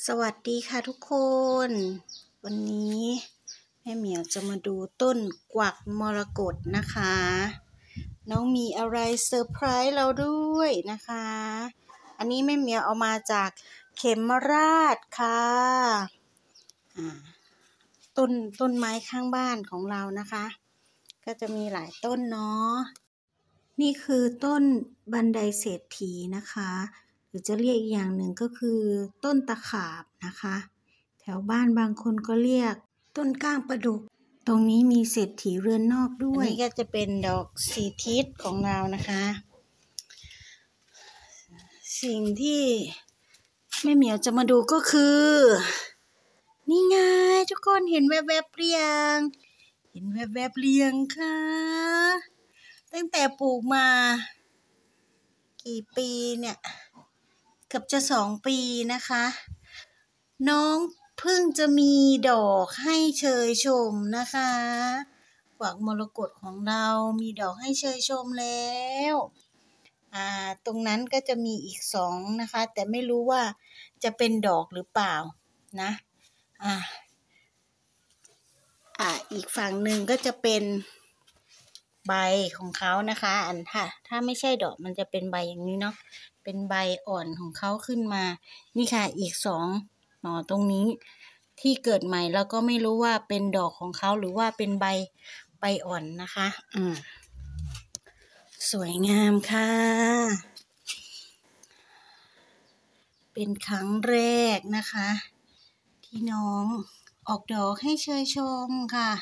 สวัสดีค่ะทุกคน วันนี้แม่เหมียวจะมาดูต้นกวักมรกตนะคะ น้องมีอะไรเซอร์ไพรส์เราด้วยนะคะ อันนี้แม่เหมียวเอามาจากเขมราชค่ะต้นไม้ข้างบ้านของเรานะคะ ก็จะมีหลายต้นเนาะ นี่คือต้นบันไดเศรษฐีนะคะหรือจะเรียกอีกอย่างหนึ่งก็คือต้นตะขาบนะคะ แถวบ้านบางคนก็เรียกต้นก้างประดุกตรงนี้มีเศรษฐีเรือนนอกด้วยอันนี้ก็จะเป็นดอกสีทิศของเรานะคะสิ่งที่แม่เหมียวจะมาดูก็คือนี่ไงทุกคนเห็นแวบๆเรียงเห็นแวบๆเรียงค่ะตั้งแต่ปลูกมากี่ปีเนี่ยเกือบจะ2 ปีนะคะน้องเพิ่งจะมีดอกให้เชยชมนะคะกวักมรกตของเรามีดอกให้เชยชมแล้วตรงนั้นก็จะมีอีก2นะคะแต่ไม่รู้ว่าจะเป็นดอกหรือเปล่านะอีกฝั่งหนึ่งก็จะเป็นใบของเขานะคะถ้าไม่ใช่ดอกมันจะเป็นใบอย่างนี้เนาะเป็นใบอ่อนของเขาขึ้นมานี่ค่ะอีก2 หน่อตรงนี้ที่เกิดใหม่แล้วก็ไม่รู้ว่าเป็นดอกของเขาหรือว่าเป็นใบอ่อนนะคะสวยงามค่ะเป็นครั้งแรกนะคะที่น้องออกดอกให้เชยชมค่ะ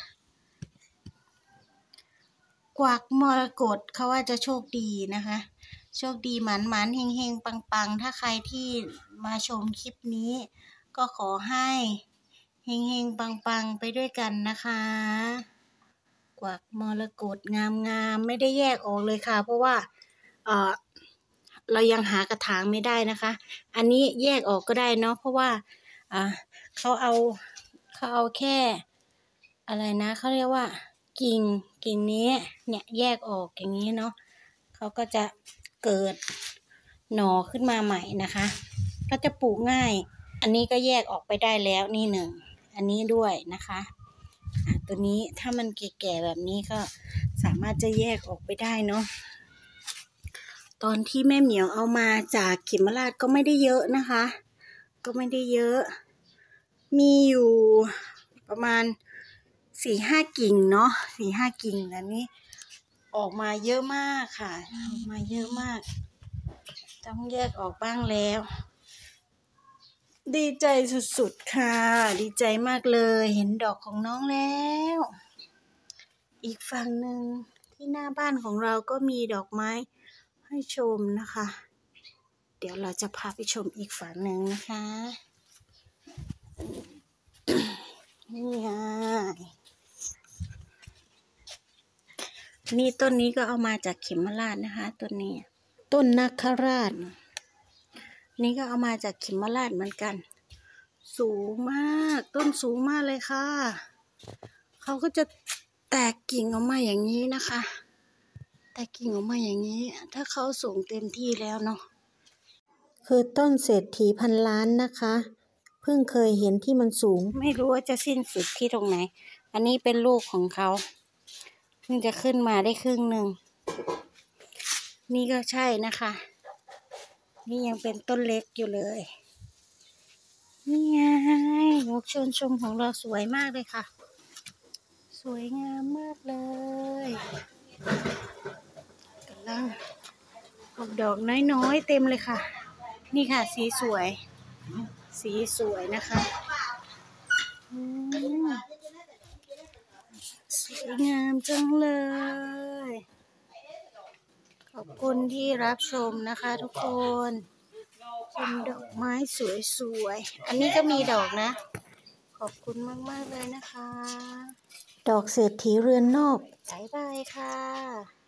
กวักมรกตเขาว่าจะโชคดีนะคะโชคดีหมันเฮงปังถ้าใครที่มาชมคลิปนี้ก็ขอให้เฮงปังไปด้วยกันนะคะกวักมรกตงามไม่ได้แยกออกเลยค่ะเพราะว่าเรายังหากระถางไม่ได้นะคะอันนี้แยกออกก็ได้เนาะเพราะว่าเขาเอาแค่อะไรนะเขาเรียกว่ากิ่งนี้เนี่ยแยกออกอย่างนี้เนาะเขาก็จะเกิดหน่อขึ้นมาใหม่นะคะก็จะปลูกง่ายอันนี้ก็แยกออกไปได้แล้วนี่1อันนี้ด้วยนะคะตัวนี้ถ้ามันแก่ๆแบบนี้ก็สามารถจะแยกออกไปได้เนาะตอนที่แม่เหมียวเอามาจากเขมราชก็ไม่ได้เยอะนะคะก็ไม่ได้เยอะมีอยู่ประมาณ4-5 กิ่งเนาะ4-5 กิ่งอันนี้ออกมาเยอะมากค่ะออกมาเยอะมากต้องแยกออกบ้างแล้วดีใจสุดๆค่ะดีใจมากเลยเห็นดอกของน้องแล้วอีกฝั่งหนึ่งที่หน้าบ้านของเราก็มีดอกไม้ให้ชมนะคะเดี๋ยวเราจะพาไปชมอีกฝั่งหนึ่งนะคะนี่ไงนี่ต้นนี้ก็เอามาจากเขมราชนะคะต้นนี้ต้นนาคราชนี่ก็เอามาจากเขมราชเหมือนกันสูงมากต้นสูงมากเลยค่ะเขาก็จะแตกกิ่งออกมาอย่างนี้นะคะแตกกิ่งออกมาอย่างนี้ถ้าเขาสูงเต็มที่แล้วเนาะคือต้นเศรษฐีพันล้านนะคะเพิ่งเคยเห็นที่มันสูงไม่รู้ว่าจะสิ้นสุดที่ตรงไหนอันนี้เป็นลูกของเขาเพิ่งจะขึ้นมาได้ครึ่งหนึ่งนี่ก็ใช่นะคะนี่ยังเป็นต้นเล็กอยู่เลยนี่ไงดอกชวนชมของเราสวยมากเลยค่ะสวยงามมากเลยกำลังออกดอกน้อยๆเต็มเลยค่ะนี่ค่ะสีสวยนะคะสวยงามจังเลยขอบคุณที่รับชมนะคะทุกคนชมดอกไม้สวยๆอันนี้ก็มีดอกนะขอบคุณมากๆเลยนะคะดอกเศรษฐีเรือนนอกบ๊ายบายค่ะ